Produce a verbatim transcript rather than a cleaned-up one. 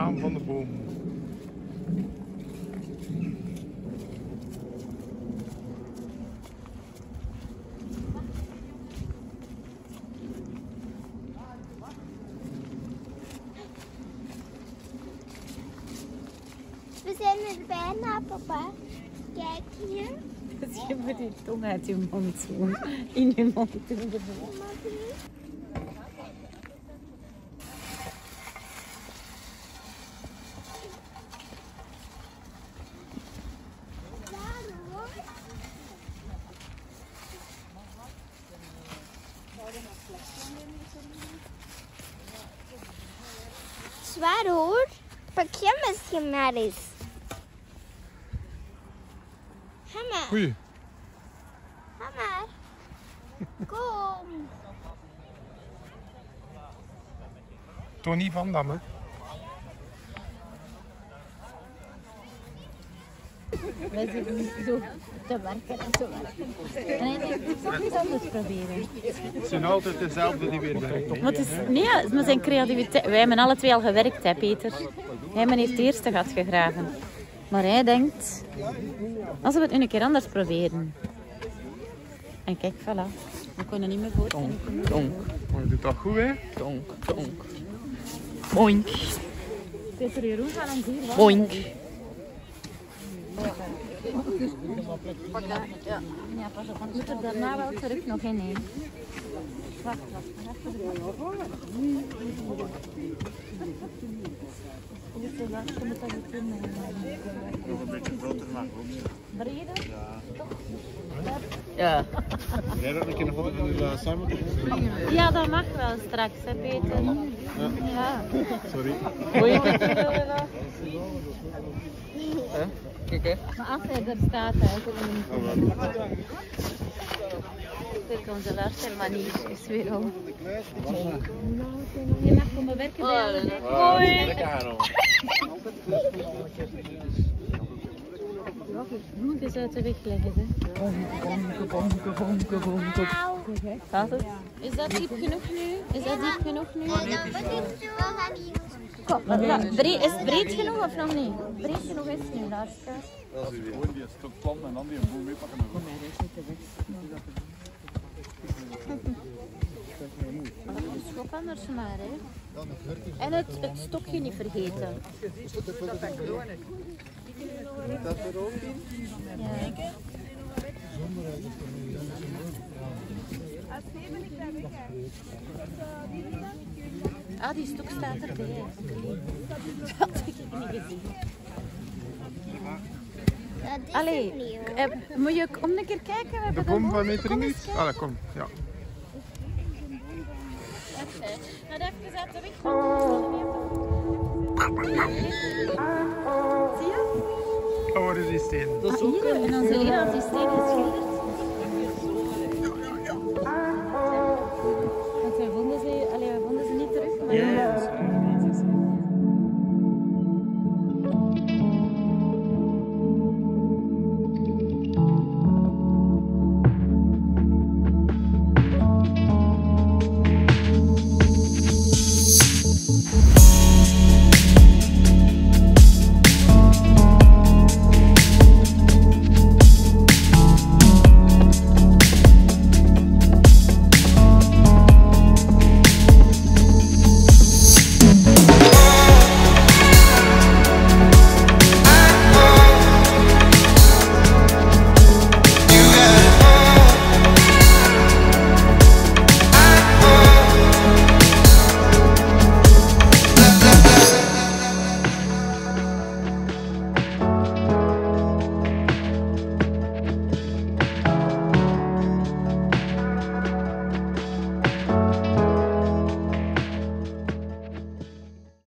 aan van de boom. We zijn er bijna, papa. Kijk hier. Dus je moet je tong uit je mond doen. In je mond doen. Zwaar hoor. Pak je misschien maar eens. Ga maar. Goeie. Ga maar. Kom. Tony van Damme. Wij zitten niet zo te werken en te werken. En hij denkt, ik zal iets anders proberen. Het zijn altijd dezelfde die weer werken. Maar het is, nee, ja, maar zijn creativiteit. Wij hebben alle twee al gewerkt, hè, Peter. Hij heeft het eerste gat gegraven. Maar hij denkt, als we het een keer anders proberen. En kijk, voilà. We kunnen niet meer voor. Tonk, tonk. Maar je doet dat goed, hè? Tonk, tonk. Boink. Peter Jeroen gaat ons hier wachten. Boink. Ja. Ja, pas op, want moet er daarna wel terug nog in heen. Wacht, wacht, wacht. Je moet dat niet doen. Nog een beetje groter maken. Breder? Ja. Jij dat een keer een foto van jullie samen doen? Ja, dat mag wel straks, hè, Peter. Ja. Sorry. Oei. Kijk hè. Maar als hij er staat, hè, zullen we niet Kijk, onze Lars en manier is weer al. Je mag komen werken bij ons. Hoi. Je zou het weg leggen, hè. Gaat het? Is dat diep genoeg nu? Is dat diep genoeg nu? Kom, la, breed, is het breed genoeg of nog niet? Breed genoeg is het nu, Lars. Als u gewoon die stuk plan en dan die een boel meepakken. Schop anders maar, hè. En het, het stokje niet vergeten. Dat er ook in? Ja. Ah, die stok staat erbij. Dat had ik niet gezien. Allee, eh, moet je om een keer kijken? We De hebben boom de van meter Kom eens Ingrid? kijken. Ah, dat komt. Ja. Maar even uit de weg. Zie je? Oh, wat is die steen? Ah, hier, en dan zie je als die steen geschilderd